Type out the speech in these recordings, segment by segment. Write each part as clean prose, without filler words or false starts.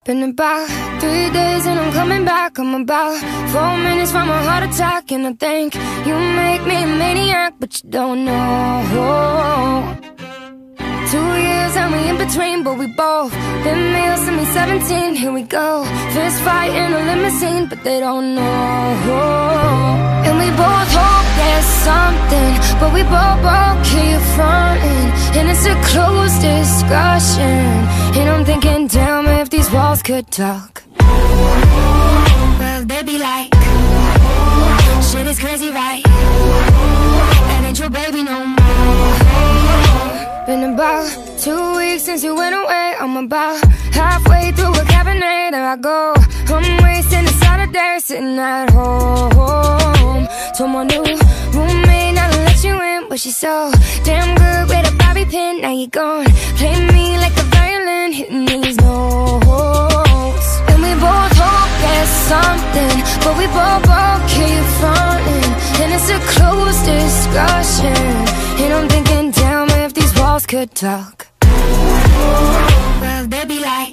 Been about 3 days and I'm coming back. I'm about 4 minutes from a heart attack, and I think you make me a maniac, but you don't know. 2 years and we in between, but we both been male since we 17. Here we go, fist fight in a limousine, but they don't know. And we both hope there's something, but we both keep fronting, and it's a closed discussion. And I'm thinking, damn, if these walls could talk, well, they'd be like, shit is crazy, right? That ain't your baby no more. Been about 2 weeks since you went away. I'm about halfway through a cabinet. There I go, I'm wasting a Saturday sitting at home. Told my new roommate not to let you in, but she's so damn good with a bobby pin. Now you gone, play me like a violin, hitting these notes. And we both hope there's something, but we both keep fronting, and it's a closed discussion. And I'm thinking, damn, if these walls could talk, well, they'd be like,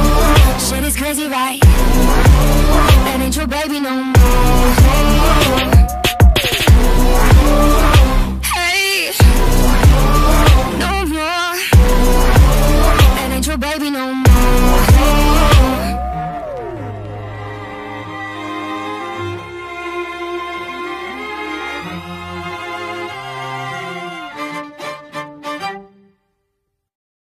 shit is crazy, right? That ain't your baby no more.